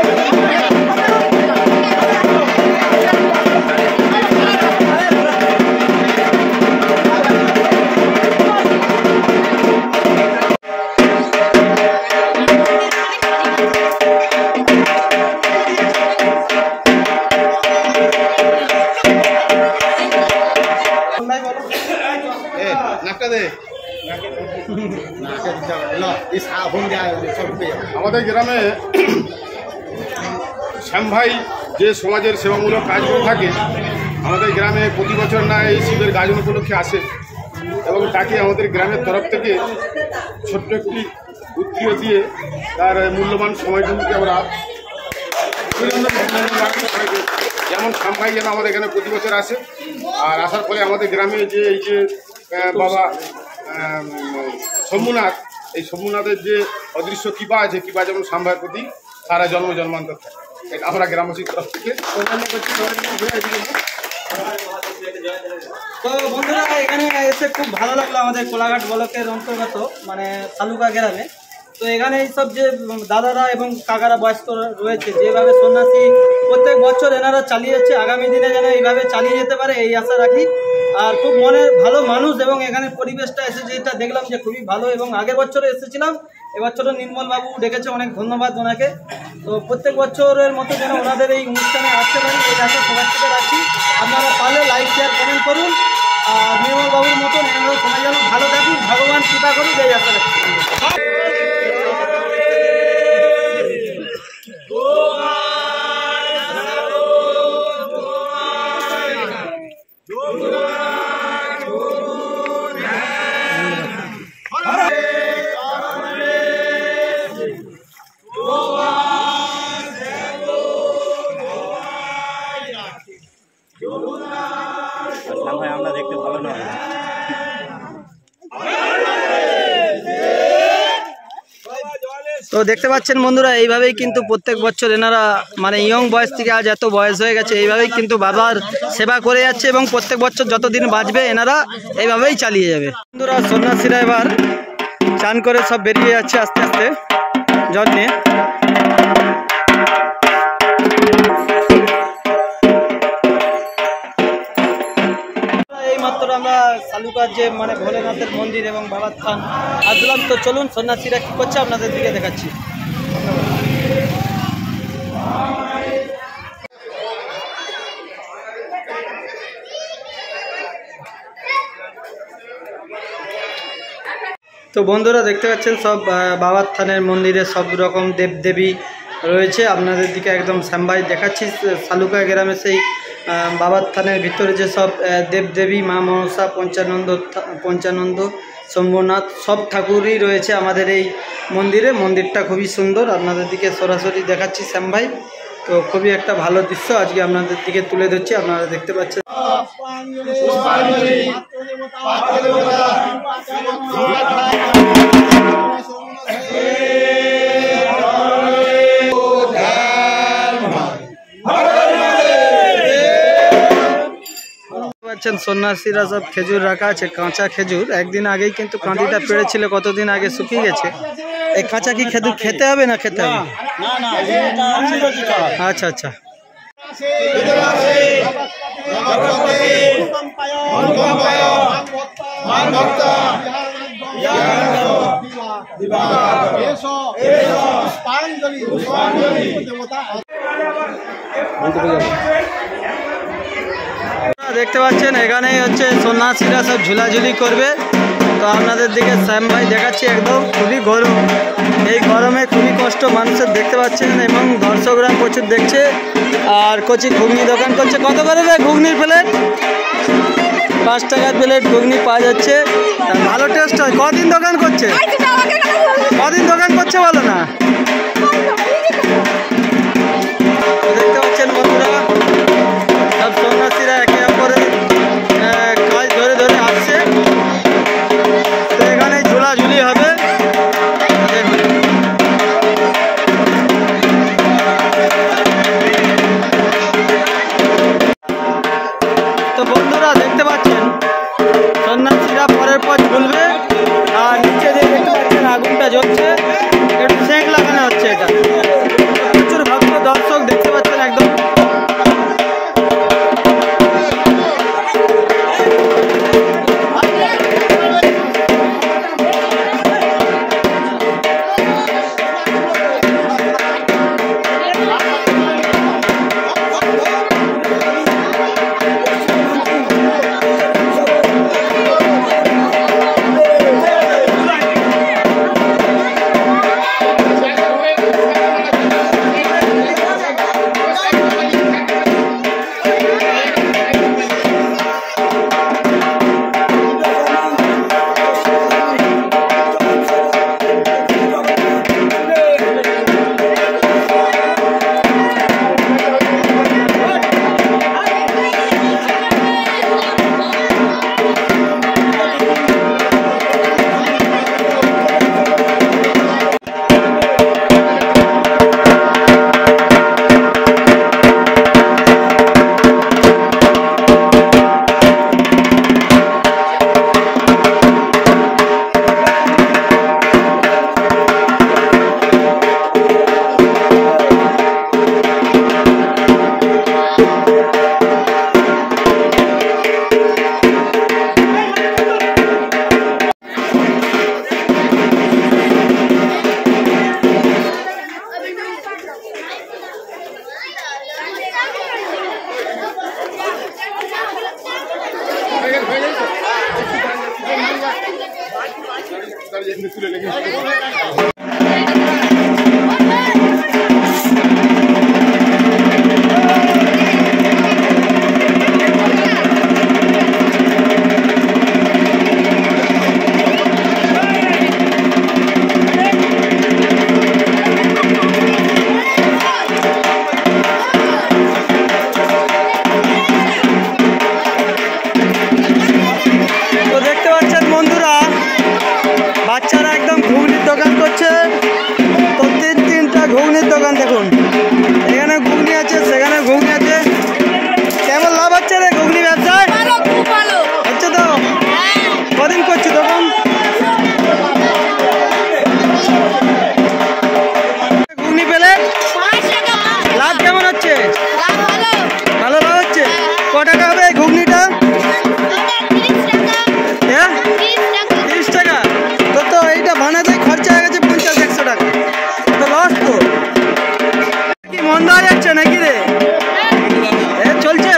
আমাদের গ্রামে শ্যাম ভাই যে সমাজের সেবামূলক কাজ করে থাকে, আমাদের গ্রামে প্রতি বছর না এই শিবের গাজন উপলক্ষে আসে এবং তাকে আমাদের গ্রামের তরফ থেকে ছোট্ট একটি উৎক্রিয় দিয়ে তার মূল্যবান সময়টুকুকে আমরা যেমন শ্যাম ভাই যেন আমাদের এখানে প্রতি বছর আসে। আর আসার ফলে আমাদের গ্রামে যে এই যে বাবা শম্ভুনাথ, এই শম্ভুনাথের যে অদৃশ্য কৃপা আছে, কৃপা যেমন শ্যাম ভাইয়ের প্রতি সারা জন্ম জন্মান্তর থাকে, এটা আমরা গ্রামবাসীর তরফ থেকে। তো বন্ধুরা এখানে এসে খুব ভালো লাগলো আমাদের কোলাঘাট ব্লকের অন্তর্গত মানে সালুকা গ্রামে। তো এখানে এইসব যে দাদারা এবং কাকারা বয়স্ক রয়েছে যেভাবে সন্ন্যাসী প্রত্যেক বছর এনারা চালিয়ে যাচ্ছে, আগামী দিনে যেন এইভাবে চালিয়ে যেতে পারে এই আশা রাখি। আর খুব মনের ভালো মানুষ এবং এখানে পরিবেশটা এসে যেটা দেখলাম যে খুবই ভালো, এবং আগের বছরে এসেছিলাম, এবছরও নির্মলবাবু ডেকেছে, অনেক ধন্যবাদ ওনাকে। তো প্রত্যেক বছরের মতো যেন ওনাদের এই অনুষ্ঠানে আসতে পারি এই আশা সবার থেকে রাখছি। আপনারা পারলে লাইক শেয়ার কমেন্ট করুন, আর নির্মলবাবুর মতন এনারা সবাই যেন ভালো থাকুন, ভগবান কৃপা করুন এই আশা রাখছি। আমরা দেখতে ভালো না। তো দেখতে পাচ্ছেন বন্ধুরা, এইভাবেই কিন্তু প্রত্যেক বছর এনারা মানে ইয়ং বয়স থেকে আজ এত বয়স হয়ে গেছে, এইভাবেই কিন্তু বাবার সেবা করে যাচ্ছে এবং প্রত্যেক বছর যতদিন বাঁচবে এনারা এইভাবেই চালিয়ে যাবে। বন্ধুরা সন্ন্যাসীরা এবার চান করে সব বেরিয়ে যাচ্ছে আস্তে আস্তে জল নিয়ে। এইমাত্র আমরা সালুকার যে মানে ভোলেনাথের মন্দির এবং বাবার থান আসলাম। তো চলুন সন্ন্যাসীরা কী করছে আপনাদের দিকে দেখাচ্ছি। তো বন্ধুরা দেখতে পাচ্ছেন সব বাবার থানের মন্দিরে সব রকম দেবদেবী রয়েছে। আপনাদের দিকে একদম শ্যামভাই দেখাচ্ছি সালুকা গ্রামে সেই বাবার থানের ভিতরে যে সব দেবদেবী মা মনসা পঞ্চানন্দ শম্ভুনাথ সব ঠাকুরই রয়েছে আমাদের এই মন্দিরে। মন্দিরটা খুবই সুন্দর, আপনাদের দিকে সরাসরি দেখাচ্ছি শ্যামভাই। তো খুবই একটা ভালো দৃশ্য আজকে আপনাদের দিকে তুলে ধরছি, আপনারা দেখতে পাচ্ছেন। সন্ন্যাসীরা সব খেজুর রাখা আছে, কাঁচা খেজুর। একদিন আগেই কিন্তু কাঁদিটা পেড়েছিল, কতদিন আগে শুকিয়ে গেছে। এই কাঁচা কি খেজুর খেতে হবে না খেতে হবে? আচ্ছা আচ্ছা। দেখতে পাচ্ছেন এখানেই হচ্ছে সন্ন্যাসীরা সব ঝুলাঝুলি করবে। তো আপনাদের দিকে শ্যাম ভাই দেখাচ্ছি, একদম খুবই গরম, এই গরমে খুবই কষ্ট মানুষের দেখতে পাচ্ছেন, এবং দর্শকরা প্রচুর দেখছে। আর কচি ঘুগনি দোকান করছে। কত করে রে ঘুগনির প্লেট? 5 টাকার প্লেট ঘুগনি পাওয়া যাচ্ছে, ভালো টেস্ট হয়। কদিন দোকান করছে? কদিন দোকান করছে বলো না? দেখতে পাচ্ছেন বন্ধুরা সব সন্ন্যাসীরা একে অপরের কাজ ধরে ধরে আসছে। তো এখানে ঝুলাঝুলি হবে। তো বন্ধুরা দেখতে পাচ্ছেন সন্ন্যাসীরা পরের পর ঝুলবে, আর নিচে দেখতে পাচ্ছেন আগুনটা জ্বলছে, একটু সেঁক লাগানো হচ্ছে। এটা প্রচুর ভক্ত মেশিনে তুলে লেগে বাচ্চারা একদম ঘুগনির দোকান করছে। তো তিনটা ঘুগনির দোকান দেখুন, এখানে ঘুগনি আছে, সেখানে ঘুগনি আছে। কেমন লাভ হচ্ছে রে ঘুগনি ব্যবসায়? হচ্ছে তো? কদিন করছি দোকান? ঘুগনি পেলে লাভ কেমন হচ্ছে? ভালো লাভ হচ্ছে। ক টাকা হবে এই ঘুগনিটা? 30 টাকা। তো এইটা বানাতে খরচা হয়ে গেছে 50-100 টাকা। তো লস তো। কি মন্দ হয়ে যাচ্ছে নাকি রে? চলছে।